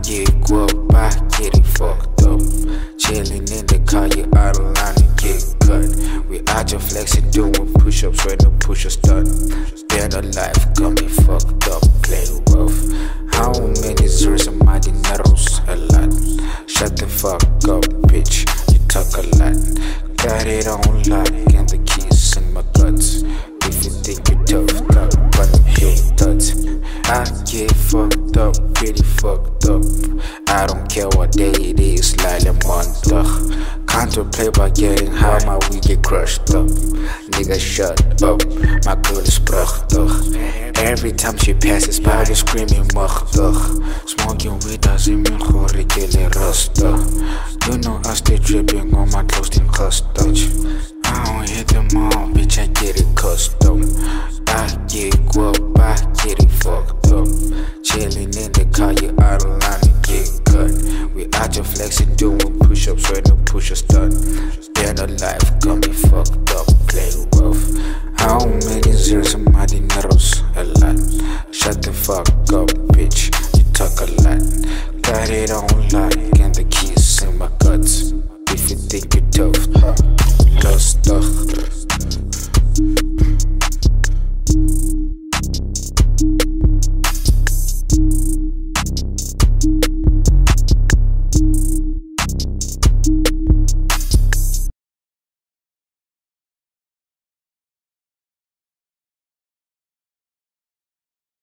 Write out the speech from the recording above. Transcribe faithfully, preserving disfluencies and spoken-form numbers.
get guap, I get it fucked up. Chillin' in the car, you out of line and get cut. We out here flexing, doing push-ups when the push-ups done. Better life got me fucked up, play rough. How many zeros and my dineros? A lot. Shut the fuck up, bitch, you talk a lot. Got it on lock and the keys in my guts. If you think you're tough, talk, but hit thuds. I get fucked up, pretty fucked up. I don't care what day it is, like I'm on duh. Contemplate by getting high, my weed get crushed up. Nigga, shut up, my girl is prachtig. Every time she passes by, we screaming machtig. Smoking weed doesn't mean gore, killing rustig. You know I stay dripping on my toast in touch. I don't hit them all, bitch, I get it custom. I get guap, I get it fucked up. Chillin' in the car, you out of line and get cut. We out here flexing, doing push-ups when the push-ups done. Better life got me fucked up, play rough. How many zeros and my dineros? A lot. Shut the fuck up, bitch, you talk a lot. Got it on lock and the keys in my guts. If you think you